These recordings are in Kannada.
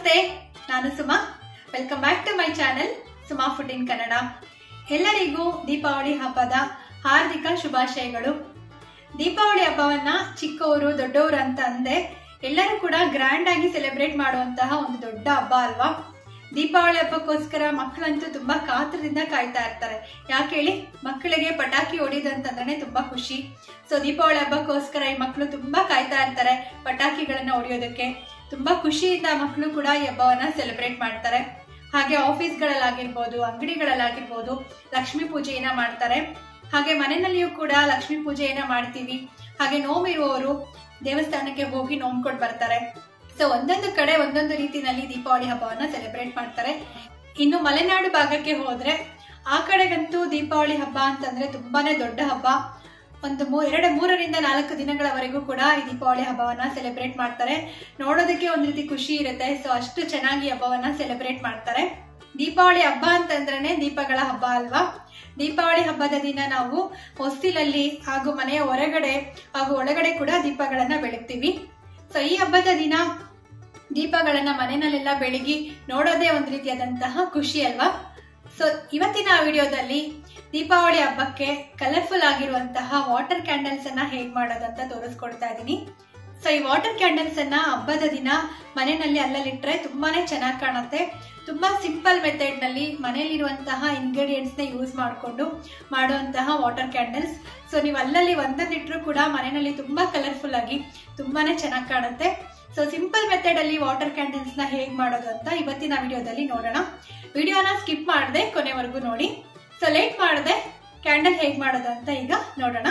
ನಮಸ್ತೆ, ನಾನು Suma. Welcome back to my channel Suma food in Kannada. ಎಲ್ಲರಿಗೂ ದೀಪಾವಳಿ ಹಬ್ಬದ ಹಾರ್ದಿಕ ಶುಭಾಶಯಗಳು. ದೀಪಾವಳಿ ಹಬ್ಬವನ್ನ ಚಿಕ್ಕವರು ದೊಡ್ಡವರು ಅಂತ ಅಂದೆ ಎಲ್ಲರೂ ಕೂಡ ಗ್ರ್ಯಾಂಡ್ ಆಗಿ ಸೆಲೆಬ್ರೇಟ್ ಮಾಡುವಂತಹ ಒಂದು ದೊಡ್ಡ ಹಬ್ಬ ಅಲ್ವಾ. ದೀಪಾವಳಿ ಹಬ್ಬಕ್ಕೋಸ್ಕರ ಮಕ್ಕಳಂತೂ ತುಂಬಾ ಕಾತರದಿಂದ ಕಾಯ್ತಾ ಇರ್ತಾರೆ. ಯಾಕೆ ಹೇಳಿ, ಮಕ್ಕಳಿಗೆ ಪಟಾಕಿ ಹೊಡಿದಂತಂದ್ರೆ ತುಂಬಾ ಖುಷಿ. ಸೊ ದೀಪಾವಳಿ ಹಬ್ಬಕ್ಕೋಸ್ಕರ ಈ ಮಕ್ಕಳು ತುಂಬಾ ಕಾಯ್ತಾ ಇರ್ತಾರೆ. ಪಟಾಕಿಗಳನ್ನ ಹೊಡಿಯೋದಕ್ಕೆ ತುಂಬಾ ಖುಷಿಯಿಂದ ಮಕ್ಕಳು ಕೂಡ ಈ ಹಬ್ಬವನ್ನ ಸೆಲೆಬ್ರೇಟ್ ಮಾಡ್ತಾರೆ. ಹಾಗೆ ಆಫೀಸ್ಗಳಲ್ಲಾಗಿರ್ಬೋದು, ಅಂಗಡಿಗಳಲ್ಲಾಗಿರ್ಬೋದು ಲಕ್ಷ್ಮೀ ಪೂಜೆಯನ್ನ ಮಾಡ್ತಾರೆ. ಹಾಗೆ ಮನೆಯಲ್ಲಿಯೂ ಕೂಡ ಲಕ್ಷ್ಮೀ ಪೂಜೆಯನ್ನ ಮಾಡ್ತೀವಿ. ಹಾಗೆ ನೋವಿರುವವರು ದೇವಸ್ಥಾನಕ್ಕೆ ಹೋಗಿ ನೋಡ್ಕೊಂಡು ಬರ್ತಾರೆ. ಸೊ ಒಂದೊಂದು ಕಡೆ ಒಂದೊಂದು ರೀತಿನಲ್ಲಿ ದೀಪಾವಳಿ ಹಬ್ಬವನ್ನ ಸೆಲೆಬ್ರೇಟ್ ಮಾಡ್ತಾರೆ. ಇನ್ನು ಮಲೆನಾಡು ಭಾಗಕ್ಕೆ ಹೋದ್ರೆ ಆ ಕಡೆಗಂತೂ ದೀಪಾವಳಿ ಹಬ್ಬ ಅಂತಂದ್ರೆ ತುಂಬಾನೇ ದೊಡ್ಡ ಹಬ್ಬ. ಒಂದು 3ರಿಂದ 4 ದಿನಗಳವರೆಗೂ ಕೂಡ ಈ ದೀಪಾವಳಿ ಹಬ್ಬವನ್ನ ಸೆಲೆಬ್ರೇಟ್ ಮಾಡ್ತಾರೆ. ನೋಡೋದಕ್ಕೆ ಒಂದ್ ರೀತಿ ಖುಷಿ ಇರುತ್ತೆ. ಸೊ ಅಷ್ಟು ಚೆನ್ನಾಗಿ ಹಬ್ಬವನ್ನ ಸೆಲೆಬ್ರೇಟ್ ಮಾಡ್ತಾರೆ. ದೀಪಾವಳಿ ಹಬ್ಬ ಅಂತಂದ್ರೆ ದೀಪಗಳ ಹಬ್ಬ ಅಲ್ವಾ. ದೀಪಾವಳಿ ಹಬ್ಬದ ದಿನ ನಾವು ಹೊಸ್ತಿಲಲ್ಲಿ ಹಾಗೂ ಮನೆಯ ಹೊರಗಡೆ ಹಾಗೂ ಒಳಗಡೆ ಕೂಡ ದೀಪಗಳನ್ನ ಬೆಳಗ್ತೀವಿ. ಸೊ ಈ ಹಬ್ಬದ ದಿನ ದೀಪಗಳನ್ನ ಮನೆಯಲ್ಲೆಲ್ಲ ಬೆಳಗಿ ನೋಡೋದೇ ಒಂದ್ ರೀತಿಯಾದಂತಹ ಖುಷಿ ಅಲ್ವಾ. ಸೊ ಇವತ್ತಿನ ವಿಡಿಯೋದಲ್ಲಿ ದೀಪಾವಳಿ ಹಬ್ಬಕ್ಕೆ ಕಲರ್ಫುಲ್ ಆಗಿರುವಂತಹ ವಾಟರ್ ಕ್ಯಾಂಡಲ್ಸ್ ಅನ್ನ ಹೇಗ್ ಮಾಡೋದಂತ ತೋರಿಸ್ಕೊಡ್ತಾ ಇದ್ದೀನಿ. ಸೊ ಈ ವಾಟರ್ ಕ್ಯಾಂಡಲ್ಸ್ ಅನ್ನ ಹಬ್ಬದ ದಿನ ಮನೆಯಲ್ಲಿ ಅಲ್ಲಲ್ಲಿಟ್ರೆ ತುಂಬಾನೇ ಚೆನ್ನಾಗಿ ಕಾಣುತ್ತೆ. ತುಂಬಾ ಸಿಂಪಲ್ ಮೆಥಡ್ ನಲ್ಲಿ ಮನೆಯಲ್ಲಿರುವಂತಹ ಇಂಗ್ರೀಡಿಯೆಂಟ್ಸ್ ನ ಯೂಸ್ ಮಾಡಿಕೊಂಡು ಮಾಡುವಂತಹ ವಾಟರ್ ಕ್ಯಾಂಡಲ್ಸ್. ಸೊ ನೀವು ಅಲ್ಲಲ್ಲಿ ಒಂದೊಂದಿಟ್ರು ಕೂಡ ಮನೆಯಲ್ಲಿ ತುಂಬಾ ಕಲರ್ಫುಲ್ ಆಗಿ ತುಂಬಾನೇ ಚೆನ್ನಾಗಿ ಕಾಣುತ್ತೆ. ಸೊ ಸಿಂಪಲ್ ಮೆಥಡ್ ಅಲ್ಲಿ ವಾಟರ್ ಕ್ಯಾಂಡಲ್ಸ್ ನ ಹೇಗ್ ಮಾಡೋದು ಅಂತ ಇವತ್ತಿನ ವಿಡಿಯೋದಲ್ಲಿ ನೋಡೋಣ. ವಿಡಿಯೋನ ಸ್ಕಿಪ್ ಮಾಡದೆ ಕೊನೆವರೆಗೂ ನೋಡಿ. ಸೊ ಲೇಟ್ ಮಾಡದೆ ಕ್ಯಾಂಡಲ್ ಹೇಗ್ ಮಾಡೋದು ಅಂತ ಈಗ ನೋಡೋಣ.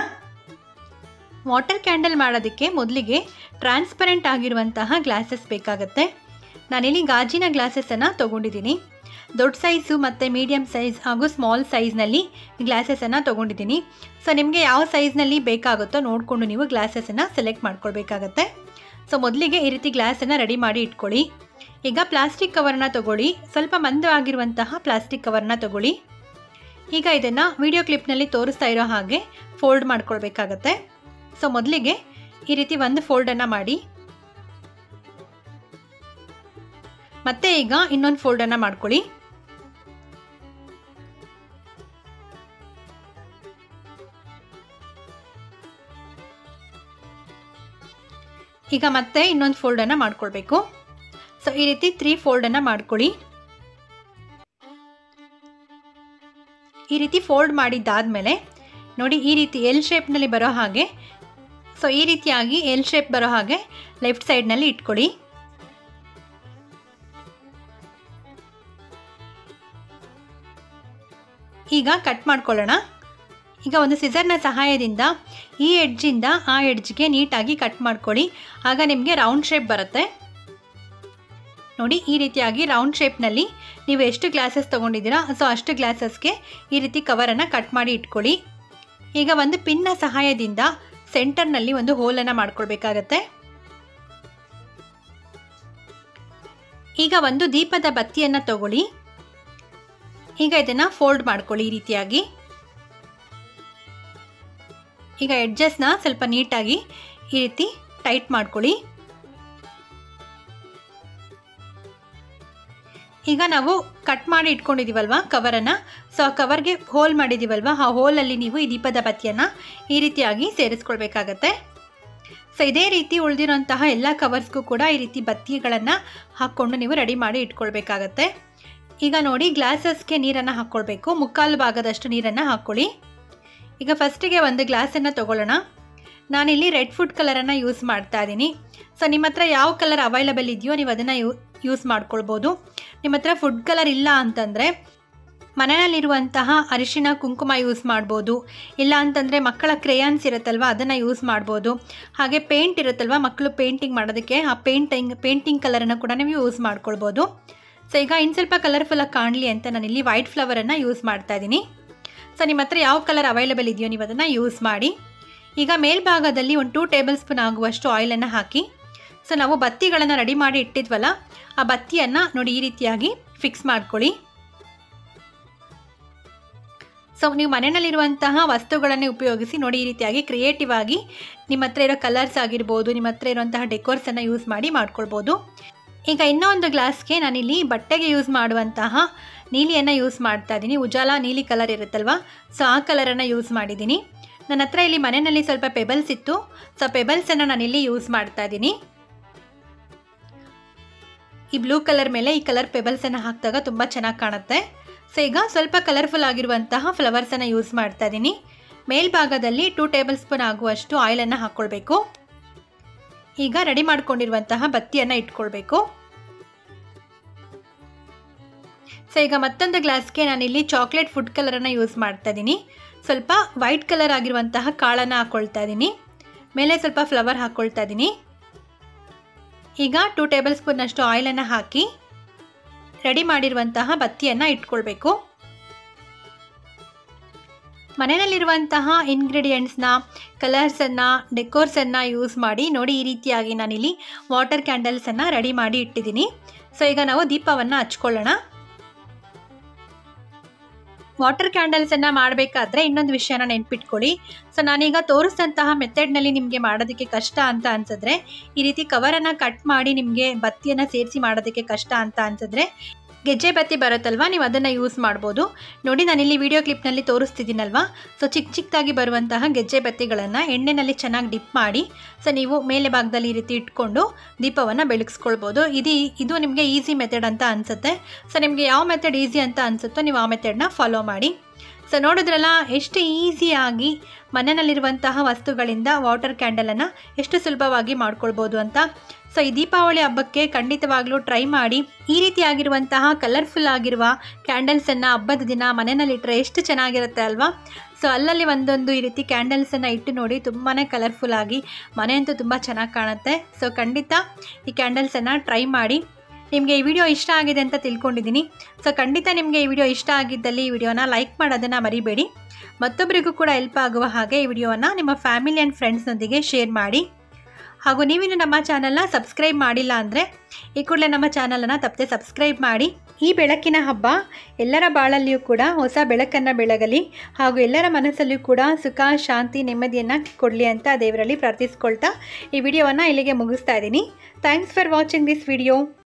ವಾಟರ್ ಕ್ಯಾಂಡಲ್ ಮಾಡೋದಕ್ಕೆ ಮೊದಲಿಗೆ ಟ್ರಾನ್ಸ್ಪರೆಂಟ್ ಆಗಿರುವಂತಹ ಗ್ಲಾಸಸ್ ಬೇಕಾಗುತ್ತೆ. ನಾನಿಲ್ಲಿ ಗಾಜಿನ ಗ್ಲಾಸಸ್ ಅನ್ನ ತಗೊಂಡಿದ್ದೀನಿ. ದೊಡ್ಡ ಸೈಜು ಮತ್ತು ಮೀಡಿಯಂ ಸೈಜ್ ಹಾಗೂ ಸ್ಮಾಲ್ ಸೈಜ್ನಲ್ಲಿ ಗ್ಲಾಸಸ್ ಅನ್ನ ತಗೊಂಡಿದ್ದೀನಿ. ಸೊ ನಿಮಗೆ ಯಾವ ಸೈಜ್ನಲ್ಲಿ ಬೇಕಾಗುತ್ತೋ ನೋಡಿಕೊಂಡು ನೀವು ಗ್ಲಾಸಸ್ ಅನ್ನ ಸೆಲೆಕ್ಟ್ ಮಾಡ್ಕೊಳ್ಬೇಕಾಗತ್ತೆ. ಸೊ ಮೊದಲಿಗೆ ಈ ರೀತಿ ಗ್ಲಾಸನ್ನು ರೆಡಿ ಮಾಡಿ ಇಟ್ಕೊಳ್ಳಿ. ಈಗ ಪ್ಲಾಸ್ಟಿಕ್ ಕವರ್ನ ತಗೊಳ್ಳಿ. ಸ್ವಲ್ಪ ಮಂದವಾಗಿರುವಂತಹ ಪ್ಲಾಸ್ಟಿಕ್ ಕವರ್ನ ತಗೊಳ್ಳಿ. ಈಗ ಇದನ್ನು ವಿಡಿಯೋ ಕ್ಲಿಪ್ನಲ್ಲಿ ತೋರಿಸ್ತಾ ಇರೋ ಹಾಗೆ ಫೋಲ್ಡ್ ಮಾಡ್ಕೊಳ್ಬೇಕಾಗತ್ತೆ. ಸೊ ಮೊದಲಿಗೆ ಈ ರೀತಿ ಒಂದು ಫೋಲ್ಡನ್ನು ಮಾಡಿ, ಮತ್ತೆ ಈಗ ಇನ್ನೊಂದು ಫೋಲ್ಡನ್ನು ಮಾಡ್ಕೊಳ್ಳಿ. ಈಗ ಮತ್ತೆ ಇನ್ನೊಂದು ಫೋಲ್ಡನ್ನು ಮಾಡ್ಕೊಳ್ಬೇಕು. ಸೊ ಈ ರೀತಿ 3 ಫೋಲ್ಡನ್ನು ಮಾಡ್ಕೊಳ್ಳಿ. ಈ ರೀತಿ ಫೋಲ್ಡ್ ಮಾಡಿದ್ದಾದಮೇಲೆ ನೋಡಿ, ಈ ರೀತಿ ಎಲ್ ಶೇಪ್ನಲ್ಲಿ ಬರೋ ಹಾಗೆ, ಸೊ ಈ ರೀತಿಯಾಗಿ ಎಲ್ ಶೇಪ್ ಬರೋ ಹಾಗೆ ಲೆಫ್ಟ್ ಸೈಡ್ನಲ್ಲಿ ಇಟ್ಕೊಳ್ಳಿ. ಈಗ ಕಟ್ ಮಾಡ್ಕೊಳ್ಳೋಣ. ಈಗ ಒಂದು ಸಿಸರ್ನ ಸಹಾಯದಿಂದ ಈ ಎಡ್ಜಿಂದ ಆ ಎಡ್ಜ್ಗೆ ನೀಟಾಗಿ ಕಟ್ ಮಾಡ್ಕೊಳ್ಳಿ. ಆಗ ನಿಮಗೆ ರೌಂಡ್ ಶೇಪ್ ಬರುತ್ತೆ. ನೋಡಿ, ಈ ರೀತಿಯಾಗಿ ರೌಂಡ್ ಶೇಪ್ನಲ್ಲಿ ನೀವು ಎಷ್ಟು ಗ್ಲಾಸಸ್ ತೊಗೊಂಡಿದ್ದೀರಾ ಸೊ ಅಷ್ಟು ಗ್ಲಾಸಸ್ಗೆ ಈ ರೀತಿ ಕವರನ್ನು ಕಟ್ ಮಾಡಿ ಇಟ್ಕೊಳ್ಳಿ. ಈಗ ಒಂದು ಪಿನ್ನ ಸಹಾಯದಿಂದ ಸೆಂಟರ್ನಲ್ಲಿ ಒಂದು ಹೋಲನ್ನು ಮಾಡ್ಕೊಳ್ಬೇಕಾಗತ್ತೆ. ಈಗ ಒಂದು ದೀಪದ ಬತ್ತಿಯನ್ನು ತಗೊಳ್ಳಿ. ಈಗ ಇದನ್ನು ಫೋಲ್ಡ್ ಮಾಡ್ಕೊಳ್ಳಿ ಈ ರೀತಿಯಾಗಿ. ಈಗ ಎಡ್ಜಸ್ನ ಸ್ವಲ್ಪ ನೀಟಾಗಿ ಈ ರೀತಿ ಟೈಟ್ ಮಾಡ್ಕೊಳ್ಳಿ. ಈಗ ನಾವು ಕಟ್ ಮಾಡಿ ಇಟ್ಕೊಂಡಿದ್ದೀವಲ್ವ ಕವರನ್ನು, ಸೊ ಆ ಕವರ್ಗೆ ಹೋಲ್ ಮಾಡಿದ್ದೀವಲ್ವ, ಆ ಹೋಲಲ್ಲಿ ನೀವು ಈ ದೀಪದ ಬತ್ತಿಯನ್ನು ಈ ರೀತಿಯಾಗಿ ಸೇರಿಸ್ಕೊಳ್ಬೇಕಾಗತ್ತೆ. ಸೊ ಇದೇ ರೀತಿ ಉಳಿದಿರೋಂತಹ ಎಲ್ಲ ಕವರ್ಸ್ಗೂ ಕೂಡ ಈ ರೀತಿ ಬತ್ತಿಗಳನ್ನು ಹಾಕ್ಕೊಂಡು ನೀವು ರೆಡಿ ಮಾಡಿ ಇಟ್ಕೊಳ್ಬೇಕಾಗತ್ತೆ. ಈಗ ನೋಡಿ, ಗ್ಲಾಸಸ್ಗೆ ನೀರನ್ನು ಹಾಕ್ಕೊಳ್ಬೇಕು. 3/4 ಭಾಗದಷ್ಟು ನೀರನ್ನು ಹಾಕ್ಕೊಳ್ಳಿ. ಈಗ ಫಸ್ಟಿಗೆ ಒಂದು ಗ್ಲಾಸನ್ನು ತೊಗೊಳ್ಳೋಣ. ನಾನಿಲ್ಲಿ ರೆಡ್ ಫುಡ್ ಕಲರನ್ನು ಯೂಸ್ ಮಾಡ್ತಾ ಇದ್ದೀನಿ. ಸೊ ನಿಮ್ಮ ಹತ್ರ ಯಾವ ಕಲರ್ ಅವೈಲಬಲ್ ಇದೆಯೋ ನೀವು ಅದನ್ನು ಯೂಸ್ ಮಾಡ್ಕೊಳ್ಬೋದು. ನಿಮ್ಮ ಹತ್ರ ಫುಡ್ ಕಲರ್ ಇಲ್ಲ ಅಂತಂದರೆ ಮನೆಯಲ್ಲಿರುವಂತಹ ಅರಿಶಿಣ ಕುಂಕುಮ ಯೂಸ್ ಮಾಡ್ಬೋದು. ಇಲ್ಲ ಅಂತಂದರೆ ಮಕ್ಕಳ ಕ್ರೇಯಾನ್ಸ್ ಇರುತ್ತಲ್ವ ಅದನ್ನು ಯೂಸ್ ಮಾಡ್ಬೋದು. ಹಾಗೆ ಪೇಂಟ್ ಇರುತ್ತಲ್ವ ಮಕ್ಕಳು ಪೇಂಟಿಂಗ್ ಮಾಡೋದಕ್ಕೆ, ಆ ಪೇಂಟಿಂಗ್ ಕಲರನ್ನು ಕೂಡ ನೀವು ಯೂಸ್ ಮಾಡ್ಕೊಳ್ಬೋದು. ಸೊ ಈಗ ಇನ್ನು ಸ್ವಲ್ಪ ಕಲರ್ಫುಲ್ಲಾಗಿ ಕಾಣಲಿ ಅಂತ ನಾನಿಲ್ಲಿ ವೈಟ್ ಫ್ಲವರನ್ನು ಯೂಸ್ ಮಾಡ್ತಾ ಇದ್ದೀನಿ. ಸೊ ನಿಮ್ಮ ಹತ್ರ ಯಾವ ಕಲರ್ ಅವೈಲಬಲ್ ಇದೆಯೋ ನೀವು ಅದನ್ನು ಯೂಸ್ ಮಾಡಿ. ಈಗ ಮೇಲ್ಭಾಗದಲ್ಲಿ ಒಂದು 2 ಟೇಬಲ್ ಸ್ಪೂನ್ ಆಗುವಷ್ಟು ಆಯಿಲನ್ನು ಹಾಕಿ. ಸೊ ನಾವು ಬತ್ತಿಗಳನ್ನು ರೆಡಿ ಮಾಡಿ ಇಟ್ಟಿದ್ವಲ್ಲ, ಆ ಬತ್ತಿಯನ್ನು ನೋಡಿ ಈ ರೀತಿಯಾಗಿ ಫಿಕ್ಸ್ ಮಾಡ್ಕೊಳ್ಳಿ. ಸೊ ನೀವು ಮನೆಯಲ್ಲಿರುವಂತಹ ವಸ್ತುಗಳನ್ನೇ ಉಪಯೋಗಿಸಿ ನೋಡಿ ಈ ರೀತಿಯಾಗಿ ಕ್ರಿಯೇಟಿವ್ ಆಗಿ ನಿಮ್ಮ ಹತ್ರ ಇರೋ ಕಲರ್ಸ್ ಆಗಿರ್ಬೋದು, ನಿಮ್ಮ ಹತ್ರ ಇರುವಂತಹ ಡೆಕೋರ್ಸನ್ನು ಯೂಸ್ ಮಾಡಿ ಮಾಡ್ಕೊಳ್ಬೋದು. ಈಗ ಇನ್ನೂ ಒಂದು ಗ್ಲಾಸ್ಗೆ ನಾನಿಲ್ಲಿ ಬಟ್ಟೆಗೆ ಯೂಸ್ ಮಾಡುವಂತಹ ನೀಲಿಯನ್ನು ಯೂಸ್ ಮಾಡ್ತಾ ಇದ್ದೀನಿ. ಉಜಾಲ ನೀಲಿ ಕಲರ್ ಇರುತ್ತಲ್ವ, ಸೊ ಆ ಕಲರನ್ನು ಯೂಸ್ ಮಾಡಿದ್ದೀನಿ. ನನ್ನ ಹತ್ರ ಇಲ್ಲಿ ಮನೆಯಲ್ಲಿ ಸ್ವಲ್ಪ ಪೆಬಲ್ಸ್ ಇತ್ತು, ಸೊ ಪೆಬಲ್ಸನ್ನು ನಾನಿಲ್ಲಿ ಯೂಸ್ ಮಾಡ್ತಾ ಇದ್ದೀನಿ. ಈ ಬ್ಲೂ ಕಲರ್ ಮೇಲೆ ಈ ಕಲರ್ ಪೆಬಲ್ಸನ್ನು ಹಾಕಿದಾಗ ತುಂಬ ಚೆನ್ನಾಗಿ ಕಾಣುತ್ತೆ. ಸೊ ಈಗ ಸ್ವಲ್ಪ ಕಲರ್ಫುಲ್ ಆಗಿರುವಂತಹ ಫ್ಲವರ್ಸನ್ನು ಯೂಸ್ ಮಾಡ್ತಾ ಇದ್ದೀನಿ. ಮೇಲ್ಭಾಗದಲ್ಲಿ 2 ಟೇಬಲ್ ಸ್ಪೂನ್ ಆಗುವಷ್ಟು ಆಯಿಲನ್ನು ಹಾಕ್ಕೊಳ್ಬೇಕು. ಈಗ ರೆಡಿ ಮಾಡ್ಕೊಂಡಿರುವಂತಹ ಬತ್ತಿಯನ್ನು ಇಟ್ಕೊಳ್ಬೇಕು. ಸೊ ಈಗ ಮತ್ತೊಂದು ಗ್ಲಾಸ್ಗೆ ನಾನಿಲ್ಲಿ ಚಾಕ್ಲೇಟ್ ಫುಡ್ ಕಲರನ್ನು ಯೂಸ್ ಮಾಡ್ತಾ ಇದ್ದೀನಿ. ಸ್ವಲ್ಪ ವೈಟ್ ಕಲರ್ ಆಗಿರುವಂತಹ ಕಾಳನ್ನು ಹಾಕ್ಕೊಳ್ತಾ ಇದ್ದೀನಿ. ಮೇಲೆ ಸ್ವಲ್ಪ ಫ್ಲವರ್ ಹಾಕ್ಕೊಳ್ತಾ ಇದ್ದೀನಿ. ಈಗ 2 ಟೇಬಲ್ ಸ್ಪೂನ್ನಷ್ಟು ಆಯಿಲನ್ನು ಹಾಕಿ ರೆಡಿ ಮಾಡಿರುವಂತಹ ಬತ್ತಿಯನ್ನು ಇಟ್ಕೊಳ್ಬೇಕು. ಮನೆಯಲ್ಲಿರುವಂತಹ ಇಂಗ್ರೀಡಿಯೆಂಟ್ಸ್ನ, ಕಲರ್ಸನ್ನು, ಡೆಕೋರ್ಸನ್ನು ಯೂಸ್ ಮಾಡಿ ನೋಡಿ ಈ ರೀತಿಯಾಗಿ ನಾನಿಲ್ಲಿ ವಾಟರ್ ಕ್ಯಾಂಡಲ್ಸನ್ನು ರೆಡಿ ಮಾಡಿ ಇಟ್ಟಿದ್ದೀನಿ. ಸೊ ಈಗ ನಾವು ದೀಪವನ್ನು ಹಚ್ಕೊಳ್ಳೋಣ. ವಾಟರ್ ಕ್ಯಾಂಡಲ್ಸನ್ನು ಮಾಡಬೇಕಾದ್ರೆ ಇನ್ನೊಂದು ವಿಷಯನ ನೆನ್ಪಿಟ್ಕೊಳ್ಳಿ. ಸೊ ನಾನೀಗ ತೋರಿಸಿದಂತಹ ಮೆಥಡ್ನಲ್ಲಿ ನಿಮಗೆ ಮಾಡೋದಕ್ಕೆ ಕಷ್ಟ ಅಂತ ಅನ್ಸಿದ್ರೆ, ಈ ರೀತಿ ಕವರನ್ನು ಕಟ್ ಮಾಡಿ ನಿಮಗೆ ಬತ್ತಿಯನ್ನು ಸೇರಿಸಿ ಮಾಡೋದಕ್ಕೆ ಕಷ್ಟ ಅಂತ ಅನ್ಸಿದ್ರೆ ಗೆಜ್ಜೆ ಬತ್ತಿ ಬರುತ್ತಲ್ವ, ನೀವು ಅದನ್ನು ಯೂಸ್ ಮಾಡ್ಬೋದು. ನೋಡಿ ನಾನಿಲ್ಲಿ ವಿಡಿಯೋ ಕ್ಲಿಪ್ನಲ್ಲಿ ತೋರಿಸ್ತಿದ್ದೀನಲ್ವ, ಸೊ ಚಿಕ್ಕದಾಗಿ ಬರುವಂತಹ ಗೆಜ್ಜೆ ಬತ್ತಿಗಳನ್ನು ಎಣ್ಣೆಯಲ್ಲಿ ಚೆನ್ನಾಗಿ ಡಿಪ್ ಮಾಡಿ ಸೊ ನೀವು ಮೇಲೆ ಭಾಗದಲ್ಲಿ ಈ ರೀತಿ ಇಟ್ಕೊಂಡು ದೀಪವನ್ನು ಬೆಳಗಿಸ್ಕೊಳ್ಬೋದು. ಇದು ನಿಮಗೆ ಈಸಿ ಮೆಥಡ್ ಅಂತ ಅನಿಸುತ್ತೆ. ಸೊ ನಿಮಗೆ ಯಾವ ಮೆಥಡ್ ಈಸಿ ಅಂತ ಅನಿಸುತ್ತೋ ನೀವು ಆ ಮೆಥಡ್ನ ಫಾಲೋ ಮಾಡಿ. ಸೊ ನೋಡಿದ್ರಲ್ಲ ಎಷ್ಟು ಈಸಿಯಾಗಿ ಮನೆಯಲ್ಲಿರುವಂತಹ ವಸ್ತುಗಳಿಂದ ವಾಟರ್ ಕ್ಯಾಂಡಲನ್ನು ಎಷ್ಟು ಸುಲಭವಾಗಿ ಮಾಡ್ಕೊಳ್ಬೋದು ಅಂತ. ಸೊ ಈ ದೀಪಾವಳಿ ಹಬ್ಬಕ್ಕೆ ಖಂಡಿತವಾಗ್ಲೂ ಟ್ರೈ ಮಾಡಿ. ಈ ರೀತಿಯಾಗಿರುವಂತಹ ಕಲರ್ಫುಲ್ ಆಗಿರುವ ಕ್ಯಾಂಡಲ್ಸನ್ನು ಹಬ್ಬದ ದಿನ ಮನೆಯಲ್ಲಿಟ್ಟರೆ ಎಷ್ಟು ಚೆನ್ನಾಗಿರುತ್ತೆ ಅಲ್ವಾ. ಸೊ ಅಲ್ಲಲ್ಲಿ ಒಂದೊಂದು ಈ ರೀತಿ ಕ್ಯಾಂಡಲ್ಸನ್ನು ಇಟ್ಟು ನೋಡಿ, ತುಂಬಾ ಕಲರ್ಫುಲ್ ಆಗಿ ಮನೆ ಅಂತೂ ತುಂಬ ಚೆನ್ನಾಗಿ ಕಾಣುತ್ತೆ. ಸೊ ಖಂಡಿತ ಈ ಕ್ಯಾಂಡಲ್ಸನ್ನು ಟ್ರೈ ಮಾಡಿ. ನಿಮಗೆ ಈ ವಿಡಿಯೋ ಇಷ್ಟ ಆಗಿದೆ ಅಂತ ತಿಳ್ಕೊಂಡಿದ್ದೀನಿ. ಸೊ ಖಂಡಿತ ನಿಮಗೆ ಈ ವಿಡಿಯೋ ಇಷ್ಟ ಆಗಿದ್ದಲ್ಲಿ ಈ ವಿಡಿಯೋನ ಲೈಕ್ ಮಾಡೋದನ್ನು ಮರಿಬೇಡಿ. ಮತ್ತೊಬ್ಬರಿಗೂ ಕೂಡ ಹೆಲ್ಪ್ ಆಗುವ ಹಾಗೆ ಈ ವಿಡಿಯೋನ ನಿಮ್ಮ ಫ್ಯಾಮಿಲಿ ಆ್ಯಂಡ್ ಫ್ರೆಂಡ್ಸ್ನೊಂದಿಗೆ ಶೇರ್ ಮಾಡಿ. ಹಾಗೂ ನೀವಿನ್ನು ನಮ್ಮ ಚಾನಲ್ನ ಸಬ್ಸ್ಕ್ರೈಬ್ ಮಾಡಿಲ್ಲ ಅಂದರೆ ಈ ಕೂಡಲೇ ನಮ್ಮ ಚಾನಲನ್ನು ತಪ್ಪದೆ ಸಬ್ಸ್ಕ್ರೈಬ್ ಮಾಡಿ. ಈ ಬೆಳಕಿನ ಹಬ್ಬ ಎಲ್ಲರ ಬಾಳಲ್ಲಿಯೂ ಕೂಡ ಹೊಸ ಬೆಳಕನ್ನು ಬೆಳಗಲಿ ಹಾಗೂ ಎಲ್ಲರ ಮನಸ್ಸಲ್ಲಿಯೂ ಕೂಡ ಸುಖ, ಶಾಂತಿ, ನೆಮ್ಮದಿಯನ್ನು ಕೊಡಲಿ ಅಂತ ದೇವರಲ್ಲಿ ಪ್ರಾರ್ಥಿಸ್ಕೊಳ್ತಾ ಈ ವಿಡಿಯೋವನ್ನು ಇಲ್ಲಿಗೆ ಮುಗಿಸ್ತಾ ಇದ್ದೀನಿ. Thanks for watching this video.